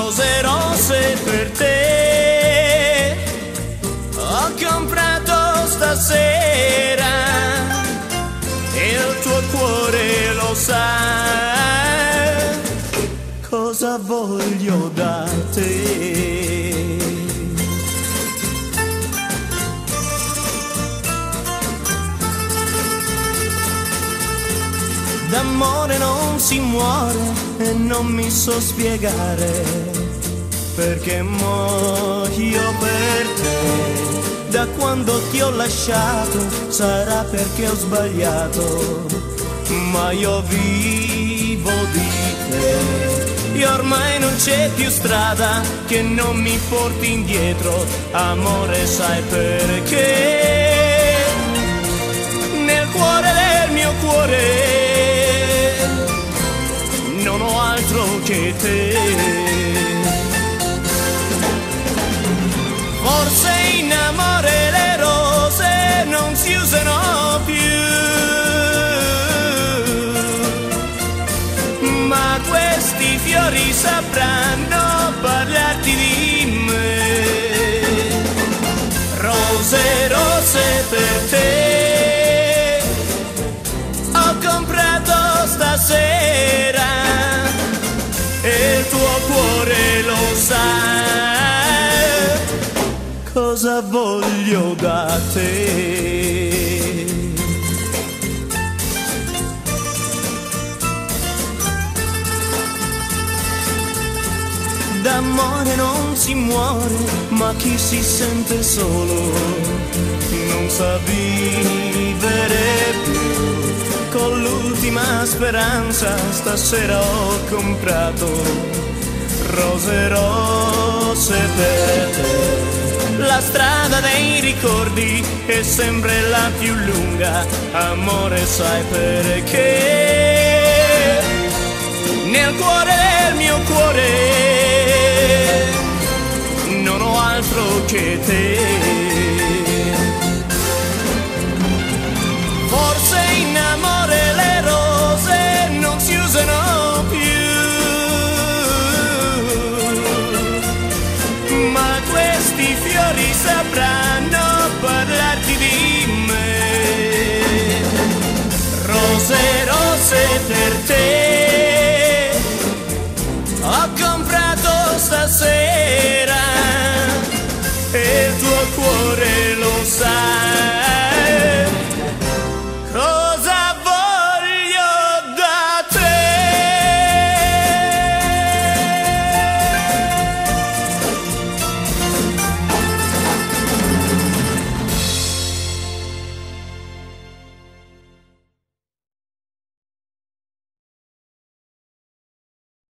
rose rosse per te ho comprato stasera e il tuo cuore lo sa cosa voglio da te. D'amore non si muore e non mi so spiegare perché muoio per te. Da quando ti ho lasciato sarà perché ho sbagliato, ma io vivo di te. E ormai non c'è più strada che non mi porti indietro, amore sai perché? Nel cuore del mio cuore non ho altro che te. Forse in amore le rose non si usano più, ma questi fiori sapranno parlarti di me. Rose rosse per te ho comprato stasera e il tuo cuore lo sa cosa voglio da te. D'amore non si muore, ma chi si sente solo non sa vivere più. Con l'ultima speranza stasera ho comprato rose rosse per te. La strada dei ricordi è sempre la più lunga, amore sai perché? Nel cuore del mio cuore non ho altro che te. Forse in amore le rose non si usano più, ma questi fiori sapranno parlarti di me. Rose rosse per